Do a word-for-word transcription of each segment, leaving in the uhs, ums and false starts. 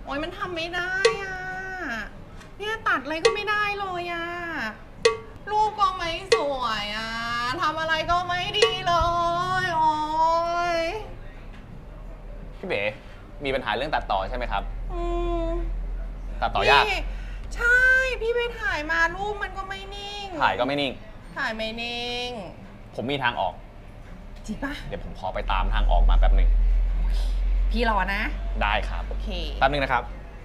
โอ้ยมันทำไม่ได้อ่ะเนี่ยตัดอะไรก็ไม่ได้เลยอ่ะรูปก็ไม่สวยอ่ะทำอะไรก็ไม่ดีเลยโอ้ยพี่เบ๋มีปัญหาเรื่องตัดต่อใช่ไหมครับอืมตัดต่อยากใช่พี่ไปถ่ายมารูปมันก็ไม่นิ่งถ่ายก็ไม่นิ่งถ่ายไม่นิ่งผมมีทางออกจริงปะเดี๋ยวผมขอไปตามทางออกมาแป๊บหนึ่งพี่รอนะได้ครับโอเคแป๊บนึงนะครับ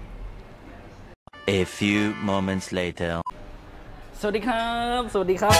A few moments later สวัสดีครับสวัสดีครับ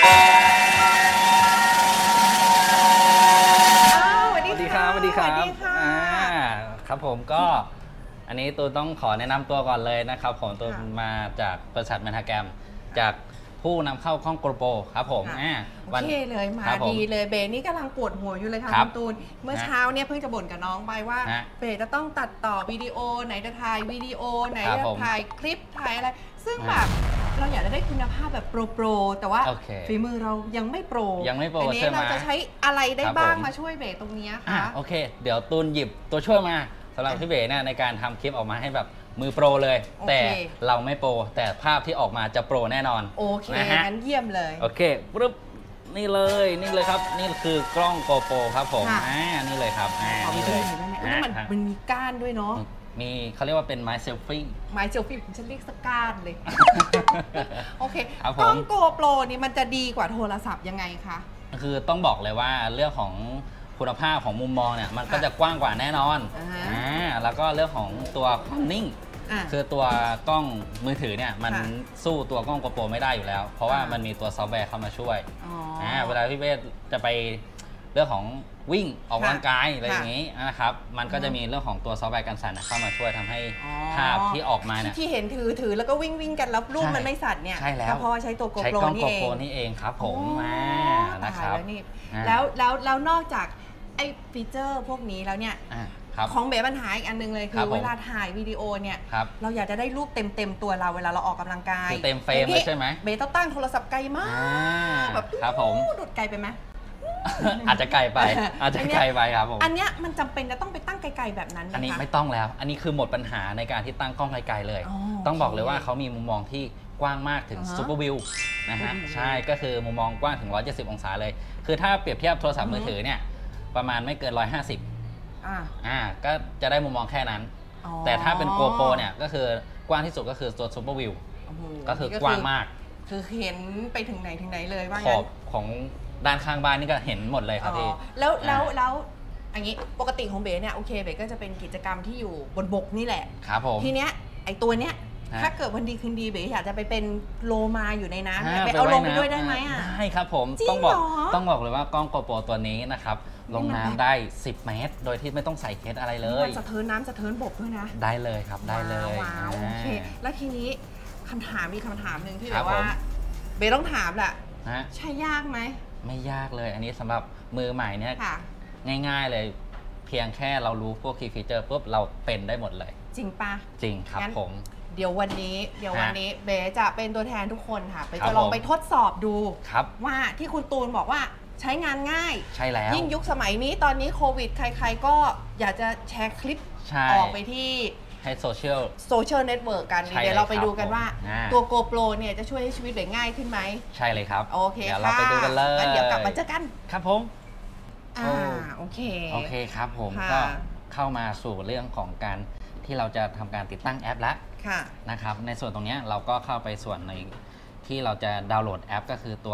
สวัสดีครับสวัสดีครับอ่าครับผมก็อันนี้ตูนต้องขอแนะนำตัวก่อนเลยนะครับผมตูนมาจากบริษัทแมนฮาแกรมจากผู้นำเข้าข้องโกลโปครับผมโอเคเลยมาดีเลยเบนี่กำลังปวดหัวอยู่เลยค่ะคุณตูนเมื่อเช้าเนี่ยเพิ่งจะบ่นกับน้องไปว่าเบจะต้องตัดต่อวิดีโอไหนจะถ่ายวิดีโอไหนจะถ่ายคลิปถ่ายอะไรซึ่งแบบเราอยากจะได้คุณภาพแบบโปรโปรแต่ว่าฝีมือเรายังไม่โปรยังไม่โปรใช่ไหมเราจะใช้อะไรได้บ้างมาช่วยเบตรงนี้คะโอเคเดี๋ยวตูนหยิบตัวช่วยมาสำหรับพี่เบเนี่ยในการทำคลิปออกมาให้แบบมือโปรเลยแต่เราไม่โปรแต่ภาพที่ออกมาจะโปรแน่นอนโอเคงั้นเยี่ยมเลยโอเคปุ๊บนี่เลยนี่เลยครับนี่คือกล้องโกโปรครับผมอ่านี่เลยครับอ่านี่เลยมันมันมีก้านด้วยเนาะมีเขาเรียกว่าเป็นไม้เซลฟี่ไม้เซลฟี่ผมจะเรียกสก้านเลยโอเคกล้องโกโปรนี่มันจะดีกว่าโทรศัพท์ยังไงคะคือต้องบอกเลยว่าเรื่องของคุณภาพของมุมมองเนี่ยมันก็จะกว้างกว่าแน่นอนอ่าแล้วก็เรื่องของตัวความนิ่งคือตัวกล้องมือถือเนี่ยมันสู้ตัวกล้องโกโปรไม่ได้อยู่แล้วเพราะว่ามันมีตัวซอฟต์แวร์เข้ามาช่วยอ่าเวลาพี่เบสจะไปเรื่องของวิ่งออกกำลังกายอะไรอย่างนี้นะครับมันก็จะมีเรื่องของตัวซอฟต์แวร์กันสั่นเข้ามาช่วยทำให้ภาพที่ออกมาเนี่ยที่เห็นถือถือแล้วก็วิ่งวิ่งกันแล้วรูปมันไม่สั่นเนี่ยใช่แล้วเพราะว่าใช้ตัวโกโปรนี่เองใช้กล้องโกโปรนี่เองครับผมนะครับแล้วแล้วแล้วนอกจากไอ้ฟีเจอร์พวกนี้แล้วเนี่ยของเบ๋ปัญหาอีกอันนึงเลยคือเวลาถ่ายวิดีโอเนี่ยเราอยากจะได้รูปเต็มเต็มตัวเราเวลาเราออกกำลังกายเต็มเฟรมเลยใช่ไหมเบ๋ต้องตั้งโทรศัพท์ไกลมากแบบครับผมดุดไกลไปไหมอาจจะไกลไปอาจจะไกลไปครับผมอันเนี้ยมันจำเป็นจะต้องไปตั้งไกลๆแบบนั้นไหมคะอันนี้ไม่ต้องแล้วอันนี้คือหมดปัญหาในการที่ตั้งกล้องไกลๆเลยต้องบอกเลยว่าเขามีมุมมองที่กว้างมากถึงซูเปอร์วิวนะฮะใช่ก็คือมุมมองกว้างถึงหนึ่งร้อยเจ็ดสิบองศาเลยคือถ้าเปรียบเทียบโทรศัพท์มือถือเนี่ยประมาณไม่เกินหนึ่งร้อยห้าสิบอ่าอ่าก็จะได้มุมมองแค่นั้นแต่ถ้าเป็นโกโปรเนี่ยก็คือกว้างที่สุดก็คือตัวซูเปอร์วิวก็คือกว้างมากคือเห็นไปถึงไหนถึงไหนเลยว่าขอบของด้านข้างบ้านนี่ก็เห็นหมดเลยครับพี่แล้วแล้วแล้วอันนี้ปกติของเบ๋เนี่ยโอเคเบ๋ก็จะเป็นกิจกรรมที่อยู่บนบกนี่แหละครับผมทีเนี้ยไอตัวเนี้ยถ้าเกิดวันดีคืนดีเบ๋อยากจะไปเป็นโลมาอยู่ในน้ำไปเอาลงไปด้วยได้ไหมอ่ะได้ครับผมต้องบอกต้องบอกเลยว่ากล้องโกโปรตัวนี้นะครับลงน้ำได้สิบเมตรโดยที่ไม่ต้องใส่เคสอะไรเลยสะเทินน้ำสะเทินบกด้วยนะได้เลยครับได้เลยว้าวโอเคแล้วทีนี้คำถามมีคำถามหนึ่งที่แบบว่าเบ๋ต้องถามแหละใช่ยากไหมไม่ยากเลยอันนี้สำหรับมือใหม่เนี่ยง่ายๆเลยเพียงแค่เรารู้พวกคีย์ฟีเจอร์ปุ๊บเราเป็นได้หมดเลยจริงปะจริงครับผมเดี๋ยววันนี้เดี๋ยววันนี้เบ๋จะเป็นตัวแทนทุกคนค่ะไปจะลองไปทดสอบดูว่าที่คุณตูนบอกว่าใช้งานง่ายใช่แล้วยิ่งยุคสมัยนี้ตอนนี้โควิดใครๆก็อยากจะแชร์คลิปออกไปที่ให้โซเชียลโซเชียลเน็ตเวิร์กกันเดี๋ยวเราไปดูกันว่าตัวโกโปรเนี่ยจะช่วยให้ชีวิตเบ๋ง่ายขึ้นไหมใช่เลยครับโอเคเดี๋ยวเราไปดูกันเลยเดี๋ยวกลับมาเจอกันครับผมอ่าโอเคโอเคครับผมก็เข้ามาสู่เรื่องของการที่เราจะทำการติดตั้งแอปแล้วนะครับในส่วนตรงนี้เราก็เข้าไปส่วนในที่เราจะดาวน์โหลดแอปก็คือตัว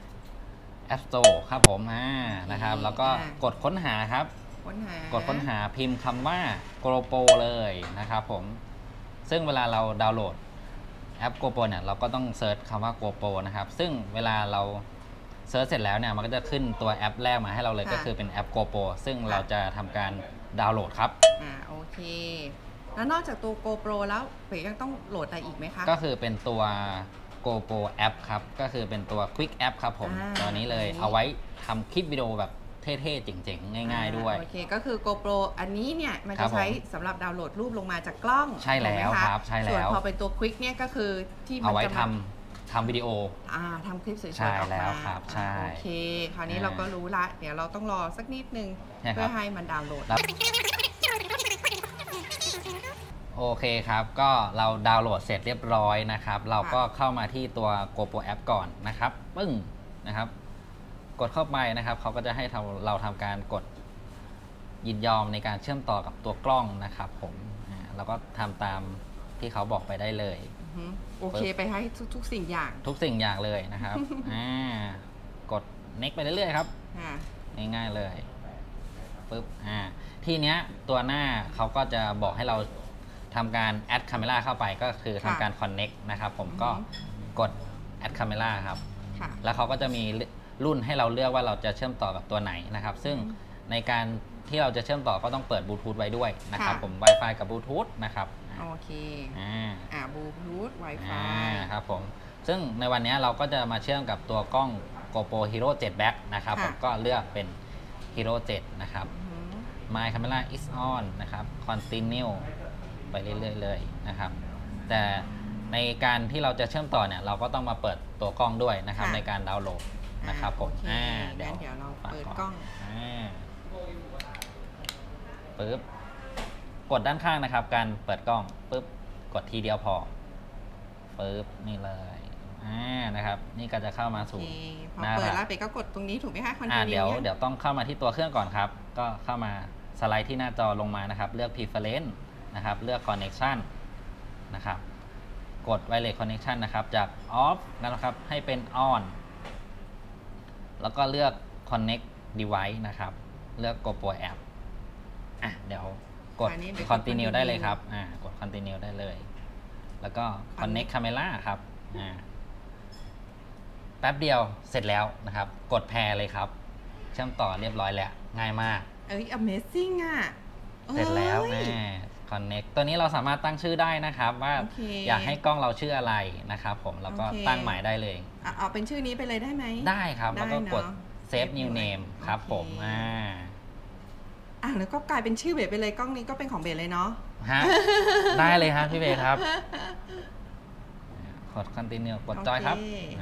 App Store ครับผมอ่านะครับแล้วก็กดค้นหาครับกดค้นหาพิมพ์คำว่า GoPro เลยนะครับผมซึ่งเวลาเราดาวน์โหลดแอป GoPro เนี่ยเราก็ต้องเซิร์ชคำว่า GoPro นะครับซึ่งเวลาเราเซิร์ชเสร็จแล้วเนี่ยมันก็จะขึ้นตัวแอปแรกมาให้เราเลยก็คือเป็นแอป GoPro ซึ่งเราจะทำการดาวน์โหลดครับอ่าโอเคแล้วนอกจากตัว GoPro แล้วเป๋ยังต้องโหลดอะไรอีกไหมคะก็คือเป็นตัว GoPro App ครับก็คือเป็นตัว Quick App ครับผมตัวนี้เลยเอาไว้ทำคลิปวิดีโอแบบเท่ๆเจ๋งๆง่ายๆด้วยโอเคก็คือ GoPro อันนี้เนี่ยมันจะใช้สำหรับดาวน์โหลดรูปลงมาจากกล้องใช่แล้วครับใช่แล้วส่วนพอเป็นตัว Quick เนี่ยก็คือที่มันเอาไว้ทำทำวิดีโออ่าทำคลิปสวยๆออกมาใช่แล้วครับใช่โอเคคราวนี้เราก็รู้ละเดี๋ยวเราต้องรอสักนิดนึงเพื่อให้มันดาวน์โหลดโอเคครับก็เราดาวน์โหลดเสร็จเรียบร้อยนะครับเราก็เข้ามาที่ตัว GoPro App ก่อนนะครับปึ้งนะครับกดเข้าไปนะครับเขาก็จะให้เราทำการกดยินยอมในการเชื่อมต่อกับตัวกล้องนะครับผมเราก็ทำตามที่เขาบอกไปได้เลยโอเคไปให้ทุกๆสิ่งอย่างทุกสิ่งอย่างเลยนะครับอ่ากด next ไปเรื่อยๆครับง่ายๆเลยปึ๊บอ่าทีเนี้ยตัวหน้าเขาก็จะบอกให้เราทำการ add camera เข้าไปก็คือทำการ connect นะครับผมก็กด add camera ครับแล้วเขาก็จะมีรุ่นให้เราเลือกว่าเราจะเชื่อมต่อกับตัวไหนนะครับซึ่งในการที่เราจะเชื่อมต่อก็ต้องเปิดบลูทูธไว้ด้วยนะครับผม Wi-Fi กับบลูทูธนะครับโอเคอ่าอ่าบลูทูธ Wi-Fi ครับผมซึ่งในวันนี้เราก็จะมาเชื่อมกับตัวกล้อง GoPro Hero เซเว่น Black นะครับผมก็เลือกเป็น Hero เซเว่น นะครับ My Camera is on นะครับ Continue ไปเรื่อยๆเลยนะครับแต่ในการที่เราจะเชื่อมต่อเนี่ยเราก็ต้องมาเปิดตัวกล้องด้วยนะครับในการดาวน์โหลดนะครับผมอ่าเดี๋ยวเดี๋ยวเราเปิดกล้องปึ๊บกดด้านข้างนะครับการเปิดกล้องปึ๊บกดทีเดียวพอปึ๊บนี่เลยอ่านะครับนี่ก็จะเข้ามาสู่พอเปิดแล้วไปก็กดตรงนี้ถูกไหมคะคอนโทรลเดี๋ยวเดี๋ยวต้องเข้ามาที่ตัวเครื่องก่อนครับก็เข้ามาสไลด์ที่หน้าจอลงมานะครับเลือก preference นะครับเลือก connection นะครับกด wireless connection นะครับจาก off นะครับให้เป็น on แล้วก็เลือก connect device นะครับเลือก GoPro App อ่ะเดี๋ยวกด continue ได้เลยครับอ่ากด continue ได้เลยแล้วก็ connect camera ครับอ่าแป๊บเดียวเสร็จแล้วนะครับกดแพร์เลยครับเชื่อมต่อเรียบร้อยแล้วง่ายมากเอ้ย Amazing อ่ะเสร็จแล้วแน่ Connect ตัวนี้เราสามารถตั้งชื่อได้นะครับว่าอยากให้กล้องเราชื่ออะไรนะครับผมแล้วก็ตั้งหมายได้เลยเอาเป็นชื่อนี้ไปเลยได้ไหมได้ครับแล้วก็กด Save New Name ครับผมอ่าอ่ะแล้วก็กลายเป็นชื่อเบสไปเลยกล้องนี้ก็เป็นของเบสเลยเนาะฮะได้เลยครับพี่เบสครับกด Continue กดจอยครับ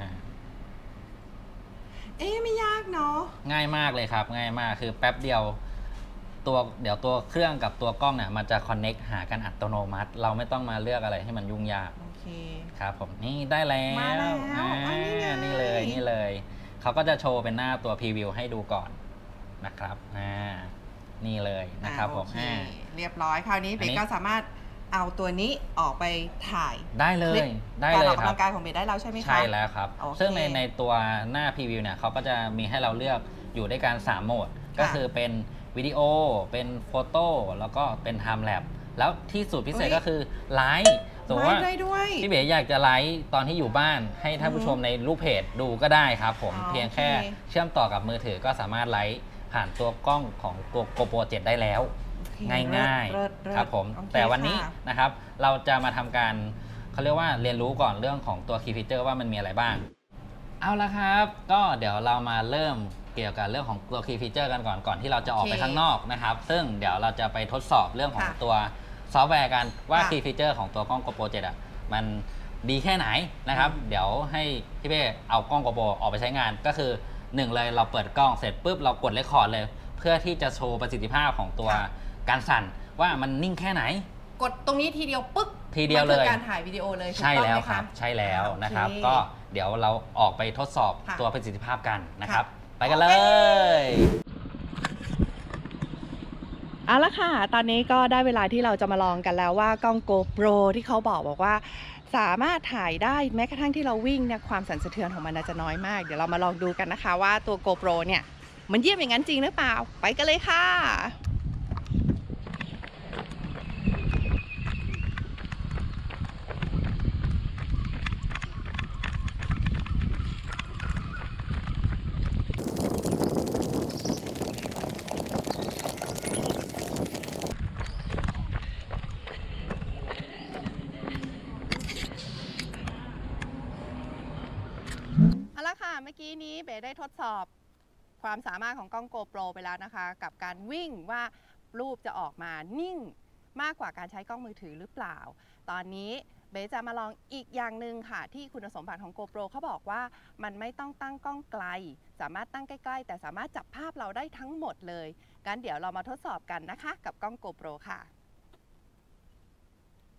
เอ๊ะไม่ยากเนาะง่ายมากเลยครับง่ายมากคือแป๊บเดียวตัวเดี๋ยวตัวเครื่องกับตัวกล้องเนี่ยมันจะ connect หากันอัตโนมัติเราไม่ต้องมาเลือกอะไรให้มันยุ่งยากโอเคครับผมนี่ได้แล้วมาแล้วนี่เลยนี่เลยเขาก็จะโชว์เป็นหน้าตัวพรีวิวให้ดูก่อนนะครับอ่านี่เลยนะครับผมเรียบร้อยคราวนี้เบสก็สามารถเอาตัวนี้ออกไปถ่ายได้เลยได้เลยครับการออกกำลังกายของเบสได้แล้วใช่ไหมคะใช่แล้วครับซึ่งในในตัวหน้าพรีวิวเนี่ยเขาก็จะมีให้เราเลือกอยู่ด้วยกันสามโหมดก็คือเป็นวิดีโอเป็นโฟโต้แล้วก็เป็นไทม์แลปแล้วที่สุดพิเศษก็คือไลฟ์สมมติว่าพี่เบ๋อยากจะไลฟ์ตอนที่อยู่บ้านให้ท่านผู้ชมในรูปเพจดูก็ได้ครับผมเพียงแค่เชื่อมต่อกับมือถือก็สามารถไลฟ์ผ่านตัวกล้องของตัว GoPro เซเว่นได้แล้วง่ายๆครับผมแต่วันนี้นะครับเราจะมาทำการเขาเรียกว่าเรียนรู้ก่อนเรื่องของตัว Key Feature ว่ามันมีอะไรบ้างเอาละครับก็เดี๋ยวเรามาเริ่มเกี่ยวกับเรื่องของตัว Key Feature กันก่อนก่อนที่เราจะออกไปข้างนอกนะครับซึ่งเดี๋ยวเราจะไปทดสอบเรื่องของตัวซอฟต์แวร์กันว่า Key Feature ของตัวกล้อง GoPro เซเว่นอ่ะมันดีแค่ไหนนะครับเดี๋ยวให้พี่เป้เอากล้อง GoPro ออกไปใช้งานก็คือหนึ่งเลยเราเปิดกล้องเสร็จปุ๊บเรากดเรคคอร์ดเลยเพื่อที่จะโชว์ประสิทธิภาพของตัวการสั่นว่ามันนิ่งแค่ไหนกดตรงนี้ทีเดียวปึ๊กทีเดียวเลยการถ่ายวิดีโอเลยใช่แล้วครับใช่แล้วนะครับก็เดี๋ยวเราออกไปทดสอบตัวประสิทธิภาพกันนะครับไปกันเลยเอาละค่ะตอนนี้ก็ได้เวลาที่เราจะมาลองกันแล้วว่ากล้อง GoPro ที่เขาบอกบอกว่าสามารถถ่ายได้แม้กระทั่งที่เราวิ่งเนี่ยความสั่นสะเทือนของมันจะน้อยมากเดี๋ยวเรามาลองดูกันนะคะว่าตัว GoPro เนี่ยมันเยี่ยมอย่างนั้นจริงหรือเปล่าไปกันเลยค่ะเมื่อกี้นี้เบ๋ได้ทดสอบความสามารถของกล้อง GoPro ไปแล้วนะคะกับการวิ่งว่ารูปจะออกมานิ่งมากกว่าการใช้กล้องมือถือหรือเปล่าตอนนี้เบ๋จะมาลองอีกอย่างหนึ่งค่ะที่คุณสมบัติของ GoPro เขาบอกว่ามันไม่ต้องตั้งกล้องไกลสามารถตั้งใกล้ๆแต่สามารถจับภาพเราได้ทั้งหมดเลยงั้นเดี๋ยวเรามาทดสอบกันนะคะกับกล้อง GoPro ค่ะ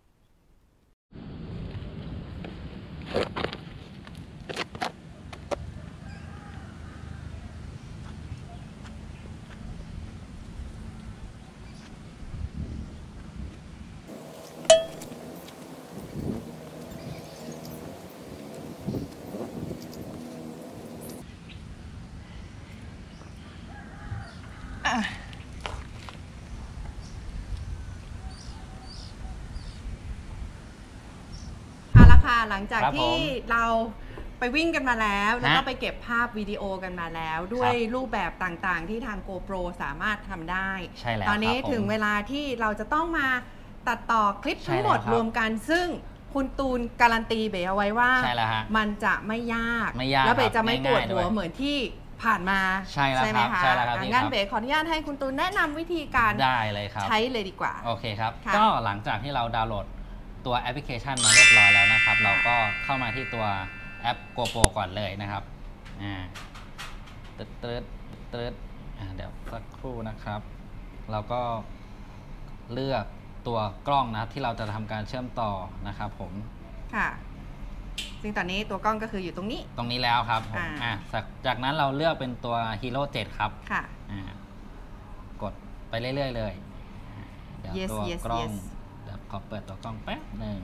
หลังจากที่เราไปวิ่งกันมาแล้วแล้วก็ไปเก็บภาพวิดีโอกันมาแล้วด้วยรูปแบบต่างๆที่ทาง GoPro สามารถทำได้ตอนนี้ถึงเวลาที่เราจะต้องมาตัดต่อคลิปทั้งหมดรวมกันซึ่งคุณตูนการันตีเบ๋เอาไว้ว่ามันจะไม่ยากแล้วเบ๋จะไม่ปวดหัวเหมือนที่ผ่านมาใช่ไหมคะงั้นเบ๋ขออนุญาตให้คุณตูนแนะนำวิธีการได้เลยครับใช้เลยดีกว่าโอเคครับก็หลังจากที่เราดาวน์โหลดตัวแอปพลิเคชันมาเรียบร้อยแล้วนะครับเราก็เข้ามาที่ตัวแอป GoPro ก่อนเลยนะครับอ่าตึ๊ดตึ๊ดตึ๊ดอ่าเดี๋ยวสักครู่นะครับเราก็เลือกตัวกล้องนะที่เราจะทำการเชื่อมต่อนะครับผมค่ะซึ่งตอนนี้ตัวกล้องก็คืออยู่ตรงนี้ตรงนี้แล้วครับผมอ่าจากนั้นเราเลือกเป็นตัว Hero เจ็ดครับค่ะอ่ากดไปเรื่อยๆเลยเดี๋ยวตัวกล้องขอเปิดตัวกล้องแป๊บหนึ่ง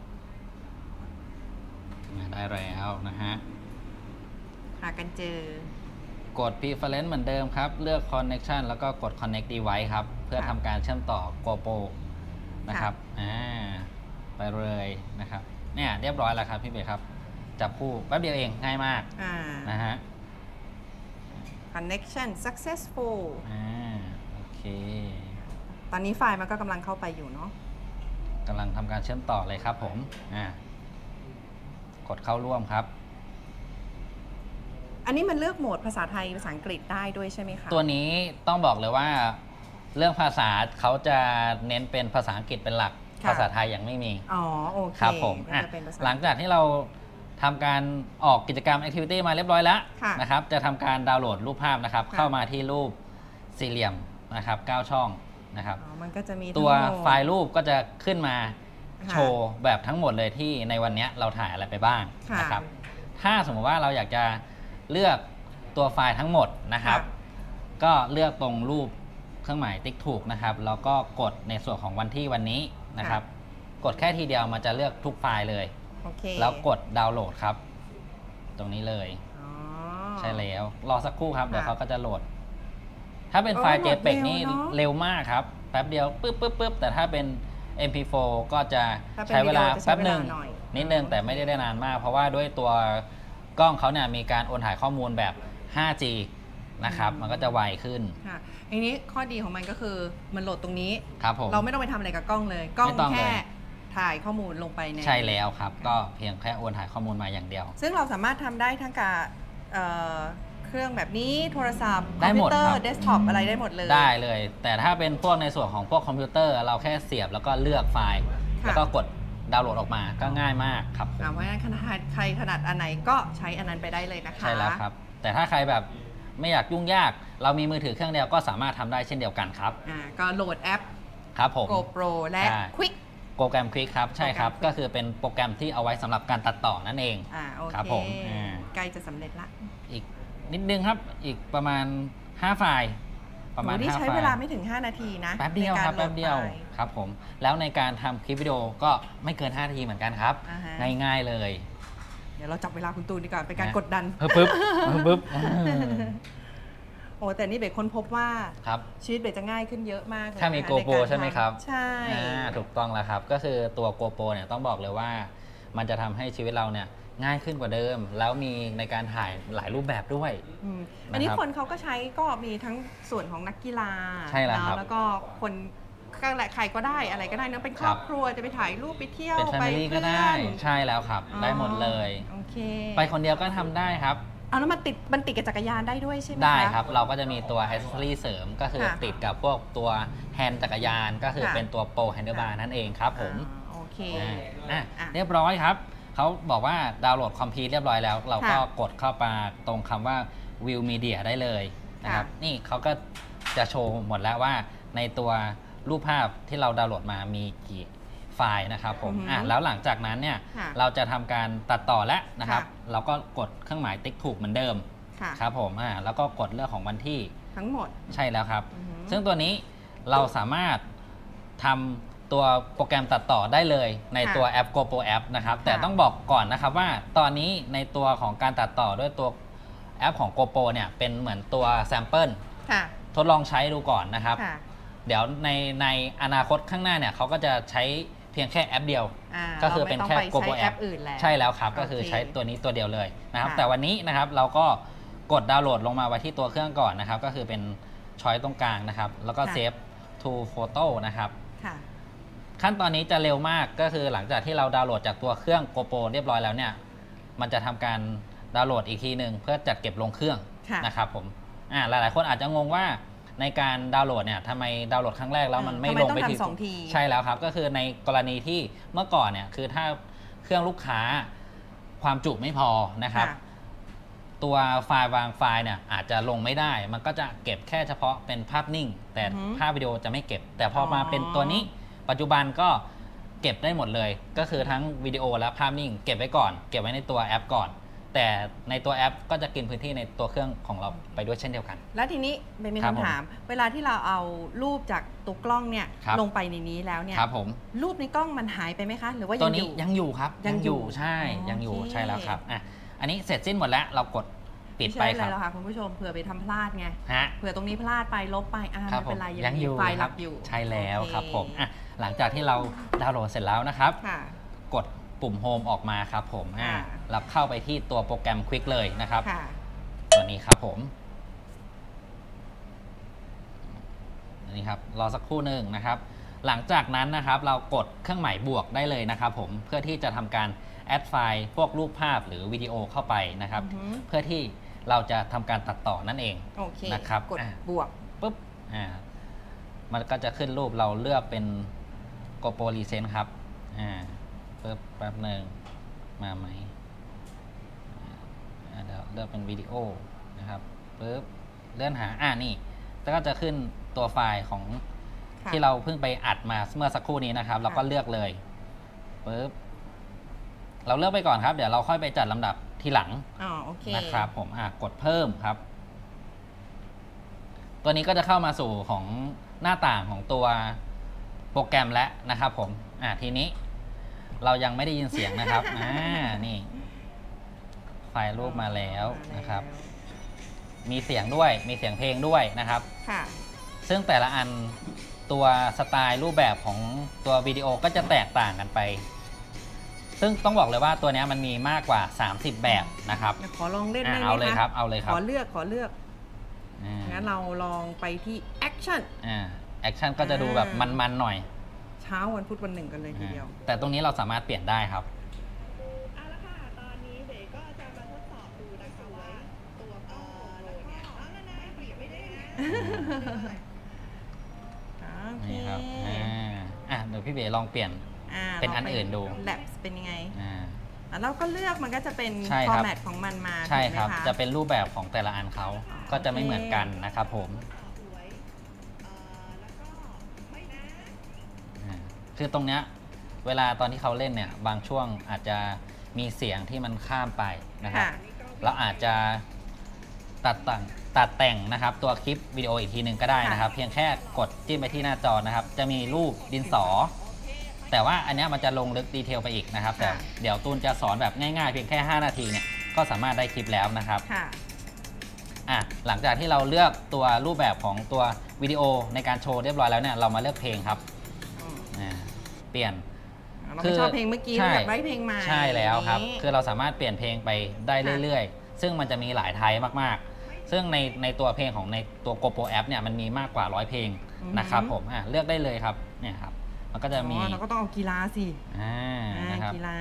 ได้แล้วนะฮะหากันเจอกด Preference เหมือนเดิมครับเลือก Connection แล้วก็กด Connect Device ครับเพื่อทำการเชื่อมต่อ GoPro นะครับอ่าไปเลยนะครับเนี่ยเรียบร้อยแล้วครับพี่เบย์ครับจับคู่แป๊บเดียวเองง่ายมากนะฮะ Connection successful อ่าโอเคตอนนี้ไฟล์มันก็กำลังเข้าไปอยู่เนาะกำลังทำการเชื่อมต่อเลยครับผมอ่ากดเข้าร่วมครับอันนี้มันเลือกโหมดภาษาไทยภาษาอังกฤษได้ด้วยใช่ไหมคะตัวนี้ต้องบอกเลยว่าเรื่องภาษาเขาจะเน้นเป็นภาษาอังกฤษเป็นหลักภาษาไทยยังไม่มีอ๋อโอเคครับผมหลังจากที่เราทำการออกกิจกรรม Activity มาเรียบร้อยแล้วนะครับจะทำการดาวน์โหลดรูปภาพนะครับเข้ามาที่รูปสี่เหลี่ยมนะครับเก้าช่องนะครับมันก็จะมีตัวไฟล์รูปก็จะขึ้นมาโชว์แบบทั้งหมดเลยที่ในวันนี้เราถ่ายอะไรไปบ้างนะครับถ้าสมมติว่าเราอยากจะเลือกตัวไฟล์ทั้งหมดนะครับก็เลือกตรงรูปเครื่องหมายติ๊กถูกนะครับแล้วก็กดในส่วนของวันที่วันนี้นะครับกดแค่ทีเดียวมันจะเลือกทุกไฟล์เลยแล้วกดดาวน์โหลดครับตรงนี้เลยใช่แล้วรอสักครู่ครับเดี๋ยวเขาก็จะโหลดถ้าเป็นไฟล์ เจเพก นี่เร็วมากครับแป๊บเดียวปึ๊บปึ๊บปึ๊บแต่ถ้าเป็น เอ็ม พี โฟร์ ก็จะใช้เวลาแป๊บหนึ่งนิดนึงแต่ไม่ได้ได้นานมากเพราะว่าด้วยตัวกล้องเขาเนี่ยมีการโอนถ่ายข้อมูลแบบ ห้าจี นะครับมันก็จะไวขึ้นค่ะอันนี้ข้อดีของมันก็คือมันโหลดตรงนี้ครับผมเราไม่ต้องไปทำอะไรกับกล้องเลยกล้องแค่ถ่ายข้อมูลลงไปในใช่แล้วครับก็เพียงแค่โอนถ่ายข้อมูลมาอย่างเดียวซึ่งเราสามารถทำได้ทั้งกับเครื่องแบบนี้โทรศัพท์คอมพิวเตอร์เดสก์ท็อปอะไรได้หมดเลยได้เลยแต่ถ้าเป็นพวกในส่วนของพวกคอมพิวเตอร์เราแค่เสียบแล้วก็เลือกไฟล์แล้วก็กดดาวน์โหลดออกมาก็ง่ายมากครับเพราะฉะนั้นใครถนัดอันไหนก็ใช้อันนั้นไปได้เลยนะคะใช่แล้วครับแต่ถ้าใครแบบไม่อยากยุ่งยากเรามีมือถือเครื่องเดียวก็สามารถทำได้เช่นเดียวกันครับอ่าก็โหลดแอปครับผม GoPro และ Quick โปรแกรม Quick ครับใช่ครับก็คือเป็นโปรแกรมที่เอาไว้สำหรับการตัดต่อนั่นเองอ่าโอเคครับผมใกล้จะสำเร็จละอีกนิดนึงครับอีกประมาณห้าไฟล์ประมาณนี่ใช้เวลาไม่ถึงห้านาทีนะแป๊บเดียวครับแป๊บเดียวครับผมแล้วในการทำคลิปวิดีโอก็ไม่เกินห้านาทีเหมือนกันครับง่ายๆเลยเดี๋ยวเราจับเวลาคุณตูนดีกว่าเป็นการกดดันปึ๊บปึ๊บโอ้แต่นี่เบคค้นพบว่าชีวิตเบคจะง่ายขึ้นเยอะมากถ้ามี GoPro ใช่ไหมครับใช่ถูกต้องแล้วครับก็คือตัว GoPro เนี่ยต้องบอกเลยว่ามันจะทำให้ชีวิตเราเนี่ยง่ายขึ้นกว่าเดิมแล้วมีในการถ่ายหลายรูปแบบด้วยอันนี้คนเขาก็ใช้ก็มีทั้งส่วนของนักกีฬาใช่แล้วครับแล้วก็คนก็แหละใครก็ได้อะไรก็ได้นะเป็นครอบครัวจะไปถ่ายรูปไปเที่ยวไปเพื่อนใช่แล้วครับได้หมดเลยโอเคไปคนเดียวก็ทำได้ครับเอาแล้วมันติดมันติดกับจักรยานได้ด้วยใช่ไหมได้ครับเราก็จะมีตัว accessory เสริมก็คือติดกับพวกตัวแฮนด์จักรยานก็คือเป็นตัว Pro Handlebar นั่นเองครับผมโอเคอ่ะเรียบร้อยครับเขาบอกว่าดาวน์โหลดคอมพิวเรียบร้อยแล้วเราก็กดเข้ามาตรงคำว่า View Media ได้เลยนะครับนี่เขาก็จะโชว์หมดแล้วว่าในตัวรูปภาพที่เราดาวน์โหลดมามีกี่ไฟล์นะครับผมอ่ะแล้วหลังจากนั้นเนี่ยเราจะทำการตัดต่อแล้วนะครับเราก็กดเครื่องหมายติ๊กถูกเหมือนเดิมครับผมอ่ะแล้วก็กดเรื่องของวันที่ทั้งหมดใช่แล้วครับซึ่งตัวนี้เราสามารถทำตัวโปรแกรมตัดต่อได้เลยในตัวแอป GoPro App นะครับแต่ต้องบอกก่อนนะครับว่าตอนนี้ในตัวของการตัดต่อด้วยตัวแอปของ GoPro เนี่ยเป็นเหมือนตัวแซมเปิลทดลองใช้ดูก่อนนะครับเดี๋ยวในในอนาคตข้างหน้าเนี่ยเขาก็จะใช้เพียงแค่แอปเดียวก็คือเป็นแค่ GoPro App ใช่แล้วครับก็คือใช้ตัวนี้ตัวเดียวเลยนะครับแต่วันนี้นะครับเราก็กดดาวน์โหลดลงมาไว้ที่ตัวเครื่องก่อนนะครับก็คือเป็นช้อยตรงกลางนะครับแล้วก็เซฟ to photo นะครับขั้นตอนนี้จะเร็วมากก็คือหลังจากที่เราดาวน์โหลดจากตัวเครื่อง GoPro เรียบร้อยแล้วเนี่ยมันจะทำการดาวน์โหลดอีกทีหนึ่งเพื่อจัดเก็บลงเครื่องนะครับผมอ่าหลายๆคนอาจจะงงว่าในการดาวน์โหลดเนี่ยทำไมดาวน์โหลดครั้งแรกแล้วมันไม่ลงไปทีใช่แล้วครับก็คือในกรณีที่เมื่อก่อนเนี่ยคือถ้าเครื่องลูกค้าความจุไม่พอนะครับตัวไฟล์บางไฟล์เนี่ยอาจจะลงไม่ได้มันก็จะเก็บแค่เฉพาะเป็นภาพนิ่งแต่ภาพวิดีโอจะไม่เก็บแต่พอมาเป็นตัวนี้ปัจจุบันก็เก็บได้หมดเลยก็คือทั้งวิดีโอและภาพนิ่งเก็บไว้ก่อนเก็บไว้ในตัวแอปก่อนแต่ในตัวแอปก็จะกินพื้นที่ในตัวเครื่องของเราไปด้วยเช่นเดียวกันแล้วทีนี้เป็นมีคำถามเวลาที่เราเอารูปจากตัวกล้องเนี่ยลงไปในนี้แล้วเนี่ยครับผมรูปในกล้องมันหายไปไหมคะหรือว่าตัวนี้ยังอยู่ครับยังอยู่ใช่ยังอยู่ใช่แล้วครับอ่ะอันนี้เสร็จสิ้นหมดแล้วเรากดปิดไปครับแล้วค่ะคุณผู้ชมเผื่อไปทำพลาดไงเผื่อตรงนี้พลาดไปลบไปอ่าไม่เป็นไรยังอยู่ไฟล์รับอยู่ใช่แล้วครับผมอ่ะหลังจากที่เราดาวน์โหลดเสร็จแล้วนะครับกดปุ่มโฮมออกมาครับผมอ่าแล้วเข้าไปที่ตัวโปรแกรม Quick เลยนะครับตัวนี้ครับผมอันนี้ครับรอสักครู่หนึ่งนะครับหลังจากนั้นนะครับเรากดเครื่องหมายบวกได้เลยนะครับผมเพื่อที่จะทำการแอดไฟล์พวกรูปภาพหรือวิดีโอเข้าไปนะครับเพื่อที่เราจะทำการตัดต่อนั่นเองนะครับกดบวกปุ๊บอ่ามันก็จะขึ้นรูปเราเลือกเป็น GoPro Recent ครับอ่าปุ๊บแป๊บหนึ่งมาไหมเดี๋ยวเลือกเป็นวิดีโอนะครับปุ๊บเลื่อนหาอ่านี่แล้วก็จะขึ้นตัวไฟล์ของที่เราเพิ่งไปอัดมาเมื่อสักครู่นี้นะครับเราก็เลือกเลยปุ๊บเราเลือกไปก่อนครับเดี๋ยวเราค่อยไปจัดลำดับทีหลังนะครับผมอ่ะกดเพิ่มครับตัวนี้ก็จะเข้ามาสู่ของหน้าต่างของตัวโปรแกรมแล้วนะครับผมอ่ะทีนี้เรายังไม่ได้ยินเสียงนะครับอ่านี่ไฟล์รูปมาแล้วนะครับมีเสียงด้วยมีเสียงเพลงด้วยนะครับค่ะซึ่งแต่ละอันตัวสไตล์รูปแบบของตัววิดีโอก็จะแตกต่างกันไปซึ่งต้องบอกเลยว่าตัวนี้มันมีมากกว่าสามสิบแบบนะครับขอลองเล่นได้ไหมคะเอาเลยครับเอาเลยครับขอเลือกขอเลือกงั้นเราลองไปที่แอคชั่นอ่าแอคชั่นก็จะดูแบบมันๆหน่อยเช้าวันพุธวันหนึ่งกันเลยทีเดียวแต่ตรงนี้เราสามารถเปลี่ยนได้ครับเอาละค่ะตอนนี้เบ๋ก็จะมาทดสอบดูนะคะว่าตัวกล้องโปรเนี่ยเอาละนะเปลี่ยนไม่ได้นะนี่ครับอ่าเดี๋ยวพี่เบ๋ลองเปลี่ยนเป็นอันอื่นดูแลบเป็นยังไงอ่าแล้วก็เลือกมันก็จะเป็นฟอร์แมตของมันมาใช่ครับจะเป็นรูปแบบของแต่ละอันเขาก็จะไม่เหมือนกันนะครับผมคือตรงเนี้ยเวลาตอนที่เขาเล่นเนี่ยบางช่วงอาจจะมีเสียงที่มันข้ามไปนะครับเราอาจจะตัดแต่งตัดแต่งนะครับตัวคลิปวิดีโออีกทีหนึ่งก็ได้นะครับเพียงแค่กดจิ้มไปที่หน้าจอนะครับจะมีรูปดินสอแต่ว่าอันนี้มันจะลงลึกดีเทลไปอีกนะครับแต่เดี๋ยวตูนจะสอนแบบง่ายๆเพียงแค่ห้านาทีเนี่ยก็สามารถได้คลิปแล้วนะครับอ่ะหลังจากที่เราเลือกตัวรูปแบบของตัววิดีโอในการโชว์เรียบร้อยแล้วเนี่ยเรามาเลือกเพลงครับเปลี่ยนเราไม่ชอบเพลงเมื่อกี้แบบไร้เพลงมาใช่แล้วครับคือเราสามารถเปลี่ยนเพลงไปได้เรื่อยๆซึ่งมันจะมีหลายไทยมากๆซึ่งในในตัวเพลงของในตัว GoPro App เนี่ยมันมีมากกว่าร้อยเพลงนะครับผมอ่ะเลือกได้เลยครับเนี่ยครับมันก็จะมีเราก็ต้องเอากีฬาสิอ่านะครับกีฬา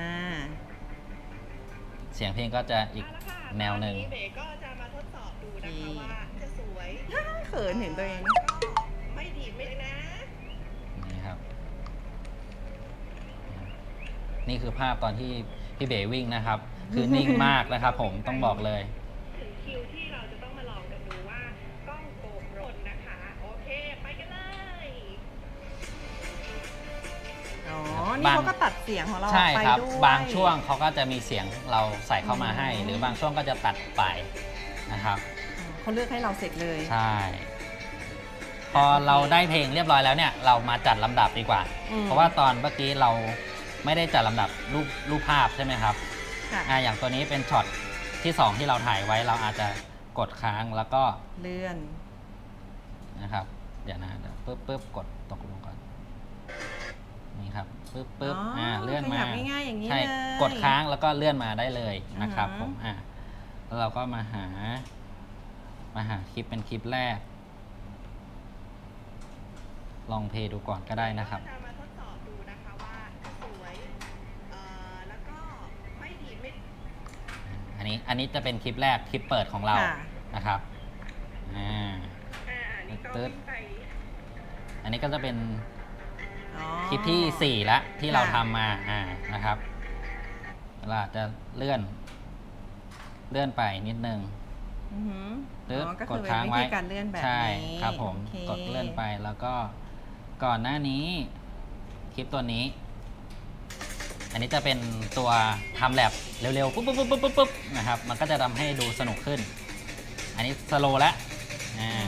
เสียงเพลงก็จะอีกแนวหนึ่งเบ๋ก็จะมาทดสอบดูนะคะว่าจะสวยเขินเห็นตัวเองไม่ดีไม่ได้นะนี่ครับนี่คือภาพตอนที่พี่เบ๋วิ่งนะครับคือนิ่งมากนะครับผมต้องบอกเลยถึงคิวที่เราจะต้องมาลองกันดูว่ากล้องโกโปรนะคะโอเคไปกันเลยอ๋อนี่เขาก็ตัดเสียงของเราใช่ครับไปด้วยบางช่วงเขาก็จะมีเสียงเราใส่เข้ามาให้ หรือบางช่วงก็จะตัดไปนะครับเขาเลือกให้เราเสร็จเลยใช่พอเราได้เพลงเรียบร้อยแล้วเนี่ยเรามาจัดลำดับดีกว่า เพราะว่าตอนเมื่อกี้เราไม่ได้จัดลำดับรูปรูปภาพใช่ไหมครับอ่าอย่างตัวนี้เป็นช็อตที่สองที่เราถ่ายไว้เราอาจจะกดค้างแล้วก็เลื่อนนะครับเดี๋ยวนะเดี๋ยวปึ๊บปึ๊บกดตกลงก่อนนี่ครับปึ๊บปึ๊บอ่าเลื่อนมาง่ายๆอย่างนี้ใช่กดค้างแล้วก็เลื่อนมาได้เลยนะครับผมอ่าแล้วเราก็มาหามาหาคลิปเป็นคลิปแรกลองเพลย์ดูก่อนก็ได้นะครับจะมาทดสอบดูนะคะว่าสวยเอ่อแล้วก็ไม่ดีไม่อันนี้อันนี้จะเป็นคลิปแรกคลิปเปิดของเรานะครับอ่าตึ๊ดอันนี้ก็จะเป็นคลิปที่สี่แล้วที่เราทำมาอ่านะครับเราจะเลื่อนเลื่อนไปนิดนึงตึ๊ดกดค้างไว้ใช่ครับผมกดเลื่อนไปแล้วก็ก่อนหน้านี้คลิปตัวนี้อันนี้จะเป็นตัวทำแลบเร็วๆปุ๊บปุ๊บปุ๊บปุ๊บปุ๊บนะครับมันก็จะทำให้ดูสนุกขึ้นอันนี้สโลว์แล้วอ่า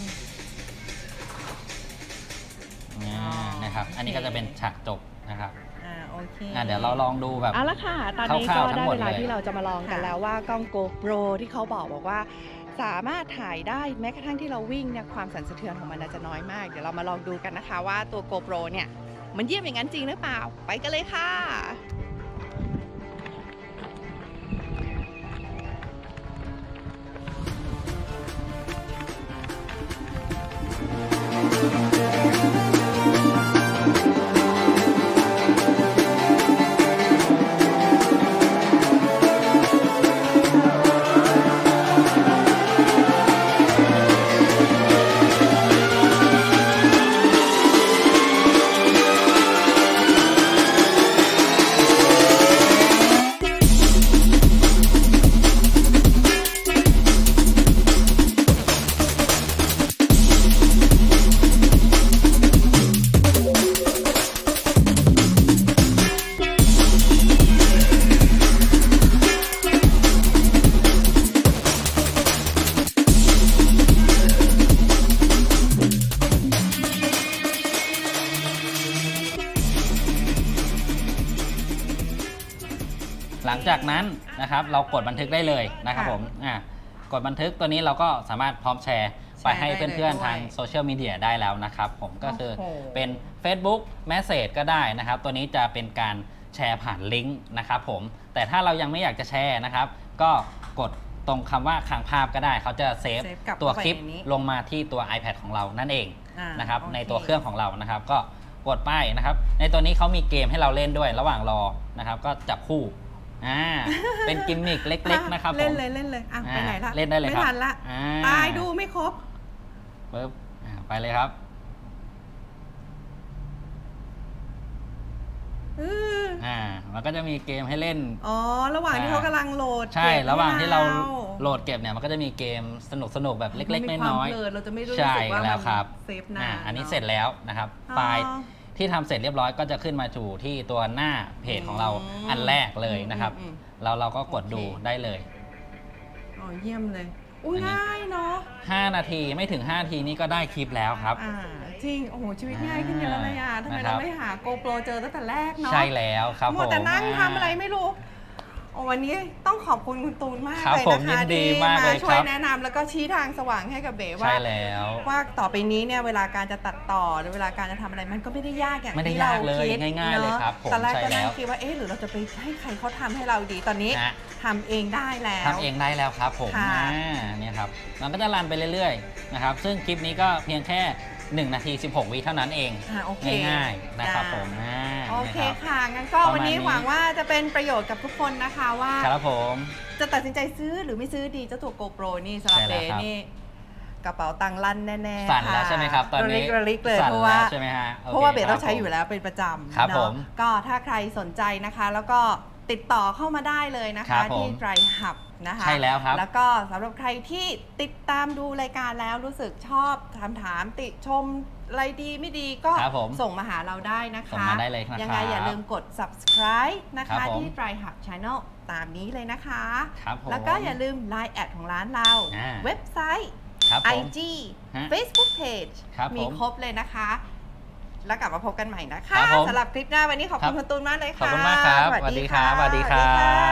นะครับอันนี้ก็จะเป็นฉากจบนะครับอ่าโอเคเดี๋ยวเราลองดูแบบเอาละค่ะตอนนี้ก็ได้เวลาที่เราจะมาลองกันแล้วว่ากล้อง GoPro ที่เขาบอกบอกว่าสามารถถ่ายได้แม้กระทั่งที่เราวิ่งเนี่ยความสั่นสะเทือนของมันจะน้อยมากเดี๋ยวเรามาลองดูกันนะคะว่าตัว GoPro เนี่ยมันเยี่ยมอย่างนั้นจริงหรือเปล่าไปกันเลยค่ะหลังจากนั้นนะครับเรากดบันทึกได้เลยนะครับผมอ่ากดบันทึกตัวนี้เราก็สามารถพร้อมแชร์ไปให้เพื่อนๆทางโซเชียลมีเดียได้แล้วนะครับผมก็คือเป็น Facebook Message ก็ได้นะครับตัวนี้จะเป็นการแชร์ผ่านลิงก์นะครับผมแต่ถ้าเรายังไม่อยากจะแชร์นะครับก็กดตรงคำว่าค้างภาพก็ได้เขาจะเซฟตัวคลิปลงมาที่ตัว iPad ของเรานั่นเองนะครับในตัวเครื่องของเรานะครับก็กดไปนะครับในตัวนี้เขามีเกมให้เราเล่นด้วยระหว่างรอนะครับก็จับคู่อ่าเป็นกิมมิคเล็กๆนะครับผมเล่นเลยเล่นเลยอ่ะไปไหนละเล่นได้เลยครับไม่ทันละตายดูไม่ครบปึ๊บไปเลยครับอ่ามันก็จะมีเกมให้เล่นอ๋อระหว่างที่เขากำลังโหลดใช่ระหว่างที่เราโหลดเก็บเนี่ยมันก็จะมีเกมสนุกสนุกแบบเล็กๆน้อยๆเราจะไม่รู้สึกว่ามันเซฟนานอันนี้เสร็จแล้วนะครับไฟล์ที่ทำเสร็จเรียบร้อยก็จะขึ้นมาจู่ที่ตัวหน้าเพจของเราอันแรกเลยนะครับเราเราก็กดดูได้เลยอ๋อเยี่ยมเลยอุ้ยง่ายเนาะห้านาทีไม่ถึงห้านาทีนี้ก็ได้คลิปแล้วครับอ่าจริงโอ้โหชีวิตง่ายขึ้นเยอะเลยอ่ะทำไมเราไม่หา GoPro เจอตั้งแต่แรกเนาะใช่แล้วครับผมแต่นั่งทำอะไรไม่รู้วันนี้ต้องขอบคุณคุณตูนมากเลยนะคะที่มาช่วยแนะนำแล้วก็ชี้ทางสว่างให้กับเบ๋ว่าว่าต่อไปนี้เนี่ยเวลาการจะตัดต่อหรือเวลาการจะทำอะไรมันก็ไม่ได้ยากอย่างที่เราคิดง่ายๆเลยครับตอนแรกก็นั่งคิดว่าเอ๊ะหรือเราจะไปให้ใครเขาทำให้เราดีตอนนี้ทำเองได้แล้วทำเองได้แล้วครับผมเนี่ยครับมันก็จะรันไปเรื่อยๆนะครับซึ่งคลิปนี้ก็เพียงแค่หนึ่งนาทีสิบหกวิเท่านั้นเองง่ายๆนะครับผมโอเคค่ะงั้นก็วันนี้หวังว่าจะเป็นประโยชน์กับทุกคนนะคะว่าครับผมจะตัดสินใจซื้อหรือไม่ซื้อดีเจ้าตัว GoPro นี่สำหรับเบ๋นี่กระเป๋าตังค์ลั่นแน่ๆสั่นแล้วใช่ไหมครับตอนนี้ระลิกเลยเพราะว่าใช่ไหมฮะเพราะว่าเบ๋ต้องใช้อยู่แล้วเป็นประจำครับผมก็ถ้าใครสนใจนะคะแล้วก็ติดต่อเข้ามาได้เลยนะคะที่ Dry Hub นะคะใช่แล้วครับแล้วก็สำหรับใครที่ติดตามดูรายการแล้วรู้สึกชอบถามถามติชมอะไรดีไม่ดีก็ส่งมาหาเราได้นะคะส่งมาได้เลยนะครับยังไงอย่าลืมกด subscribe นะคะที่ Dry Hub Channel ตามนี้เลยนะคะแล้วก็อย่าลืม ไลน์ แอดของร้านเราเว็บไซต์ ไอ จี Facebook Page มีครบเลยนะคะแล้วกลับมาพบกันใหม่นะคะสำหรับคลิปหน้าวันนี้ขอบคุณคุณตูนมากเลยค่ะขอบคุณมากครับสวัสดีครับสวัสดีครับ